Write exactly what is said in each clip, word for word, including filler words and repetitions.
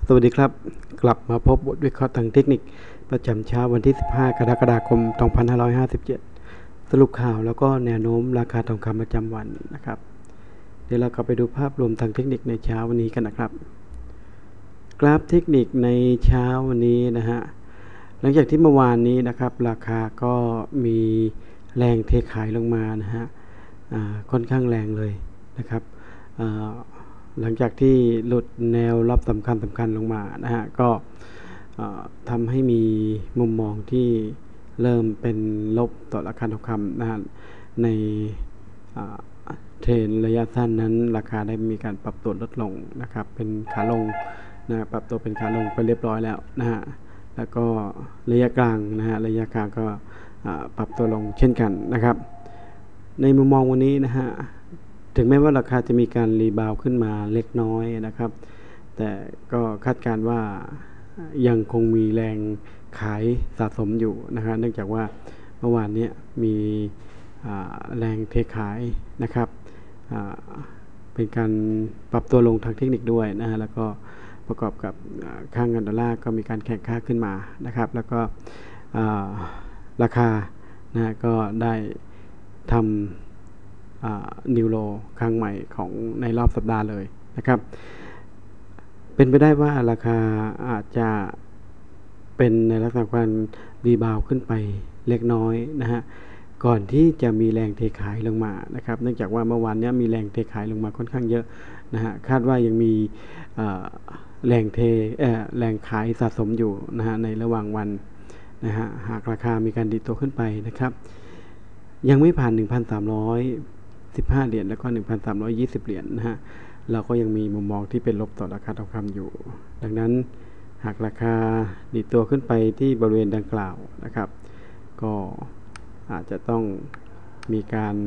สวัสดีครับกลับมาพบบทวิเคราะห์ทางเทคนิคประจำเช้าวันที่สิบห้ากรกฎาคมสองพันห้าร้อยห้าสิบเจ็ดสรุปข่าวแล้วก็แนวโน้มราคาทองคำประจำวันนะครับเดี๋ยวเรากลับไปดูภาพรวมทางเทคนิคในเช้าวันนี้กันนะครับกราฟเทคนิคในเช้าวันนี้นะฮะหลังจากที่เมื่อวานนี้นะครับราคาก็มีแรงเทขายลงมานะฮะค่อนข้างแรงเลยนะครับหลังจากที่หลุดแนวรับสำคัญสำคัญลงมานะฮะก็ทำให้มีมุมมองที่เริ่มเป็นลบต่อราคาทองคำนะฮะในเทรนระยะสั้นนั้นราคาได้มีการปรับตัวลดลงนะครับเป็นขาลงนะปรับตัวเป็นขาลงไปเรียบร้อยแล้วนะฮะแล้วก็ระยะกลางนะฮะระยะกลางก็ปรับตัวลงเช่นกันนะครับในมุมมองวันนี้นะฮะถึงแม้ว่าราคาจะมีการรีบาวขึ้นมาเล็กน้อยนะครับแต่ก็คาดการณ์ว่ายังคงมีแรงขายสะสมอยู่นะครับเนื่องจากว่าเมื่อวานนี้มีแรงเทขายนะครับเป็นการปรับตัวลงทางเทคนิคด้วยนะฮะแล้วก็ประกอบกับค่างเงินดอลลาร์ก็มีการแข่งค่าขึ้นมานะครับแล้วก็ราคานะก็ได้ทำนิวโลครั้งใหม่ของในรอบสัปดาห์เลยนะครับเป็นไปได้ว่าราคาอาจจะเป็นในลักษณะการรีบาวขึ้นไปเล็กน้อยนะฮะก่อนที่จะมีแรงเทขายลงมานะครับเนื่องจากว่าเมื่อวานนี้มีแรงเทขายลงมาค่อนข้างเยอะนะฮะคาดว่ายังมีแรงเทแรงขายสะสมอยู่นะฮะในระหว่างวันนะฮะหากราคามีการดีตัวขึ้นไปนะครับยังไม่ผ่าน หนึ่งพันสามร้อยสิบห้า เหรียญแล้วก็ หนึ่งพันสามร้อยยี่สิบ เหรียญนะฮะเราก็ยังมีมุมมองที่เป็นลบต่อราคาทองคำอยู่ดังนั้นหากราคาดีตัวขึ้นไปที่บริเวณดังกล่าวนะครับก็อาจจะต้องมีการ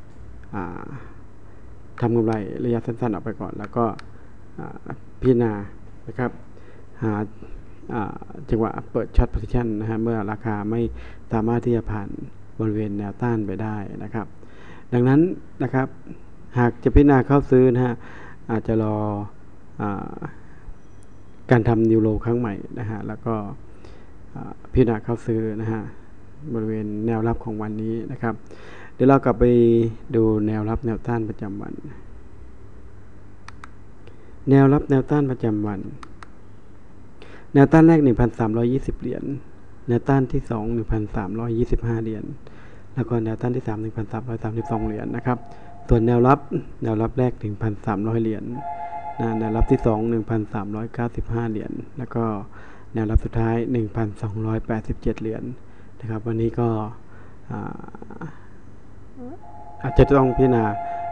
ทำกำไรระยะสั้นๆออกไปก่อนแล้วก็พิจารณานะครับหาจังหวะเปิดช็อตโพซิชันนะฮะเมื่อราคาไม่สามารถที่จะผ่านบริเวณแนวต้านไปได้นะครับดังนั้นนะครับหากจะพิจารณาเข้าซื้อนะฮะอาจจะรอการทำนิวโลครั้งใหม่นะฮะแล้วก็พิจารณาเข้าซื้อนะฮะบริเวณแนวรับของวันนี้นะครับเดี๋ยวเรากลับไปดูแนวรับแนวต้านประจำวันแนวรับแนวต้านประจำวันแนวต้านแรก หนึ่งพันสามร้อยยี่สิบ เหรียญแนวต้านที่สอง หนึ่งพันสามร้อยยี่สิบห้า เหรียญแล้วก็แนวต้านที่สาม หนึ่งพันสามร้อยสามสิบสอง เหรียญนะครับส่วนแนวรับแนวรับแรก หนึ่งพันสามร้อย เหรียญนะแนวรับที่สอง หนึ่งพันสามร้อยเก้าสิบห้า เหรียญแล้วก็แนวรับสุดท้าย หนึ่งพันสองร้อยแปดสิบเจ็ด เหรียญนะครับวันนี้ก็อาจจะต้องพิจารณา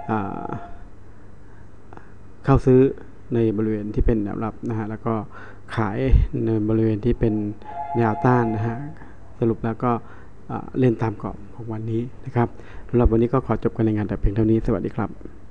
เข้าซื้อในบริเวณที่เป็นแนวรับนะฮะแล้วก็ขายในบริเวณที่เป็นแนวต้านนะฮะสรุปแล้วก็เล่นตามกรอบของวันนี้นะครับสำหรับวันนี้ก็ขอจบการรายงานแต่เพียงเท่านี้สวัสดีครับ